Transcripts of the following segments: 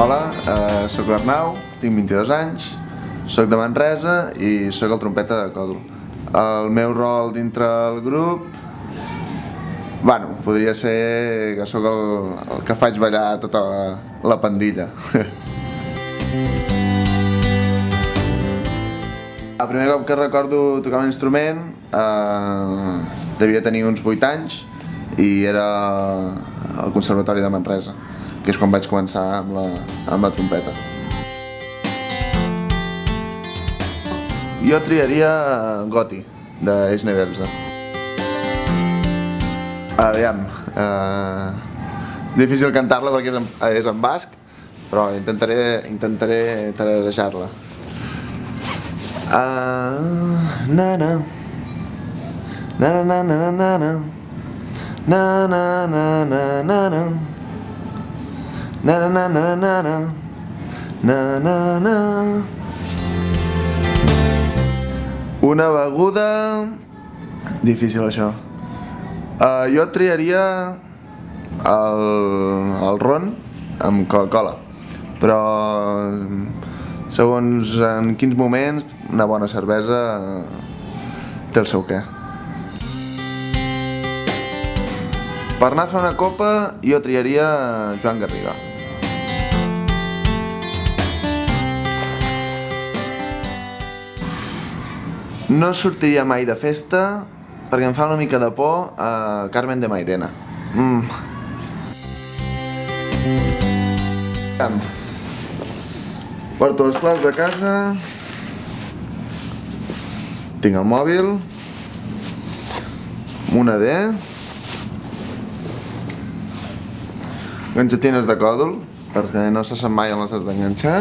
Hola, soc l'Arnau, tinc 22 anys, soc de Manresa i soc el trompeta de còdol. El meu rol dintre el grup, bueno, podria ser que sóc el que faig ballar tota la pandilla. El primer cop que recordo tocar un instrument devia tenir uns 8 anys i era al Conservatori de Manresa, que és quan vaig començar amb la trompeta. Jo triaria Goti, d'Eix Neversa. Aviam, difícil cantar-la perquè és en basc, però intentaré tararejar-la. Na-na, na-na-na-na-na-na, na-na-na-na-na-na, na-na-na-na-na-na, na-na-na. Una beguda... difícil, això. Jo triaria el ron amb Coca-Cola, però segons en quins moments una bona cervesa té el seu què. Per anar a fer una copa jo triaria Joan Garriga. No sortiria mai de festa perquè em fa una mica de por a Carmen de Mairena. Porto les claus de casa, tinc el mòbil, una D, enganxatines de còdol, perquè no se sap mai on les has d'enganxar,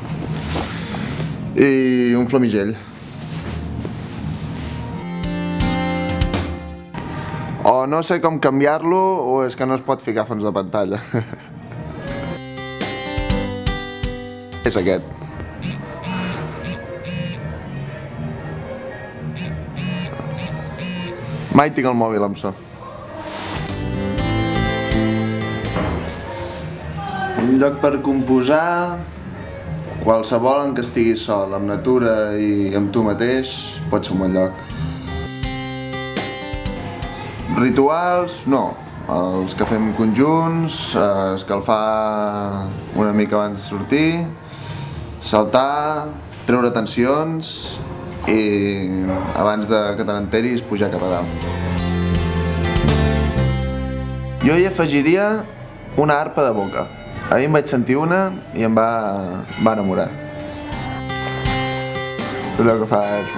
i un flamigell. O no sé com canviar-lo o és que no es pot ficar fons de pantalla. És aquest. Mai tinc el mòbil amb so. Un lloc per composar, qualsevol en què estiguis sol, amb natura i amb tu mateix, pot ser un bon lloc. Rituals, no. Els que fem conjunts, escalfar una mica abans de sortir, saltar, treure tensions i abans que te n'enteris pujar cap a dalt. Jo hi afegiria una arpa de boca. Ahir em vaig sentir una i em va enamorar. Allò que faig...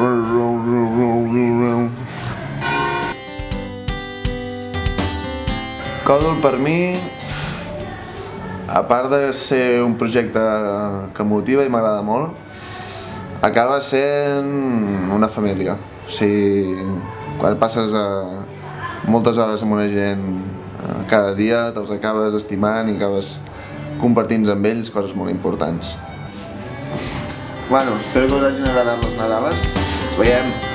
Còdol per mi, a part de ser un projecte que motiva i m'agrada molt, acaba sent una família. O sigui, quan passes moltes hores amb una gent cada dia, te'ls acabes estimant i acabes compartint amb ells coses molt importants. Bueno, espero que us hagin agradat les Nadales. Ens veiem!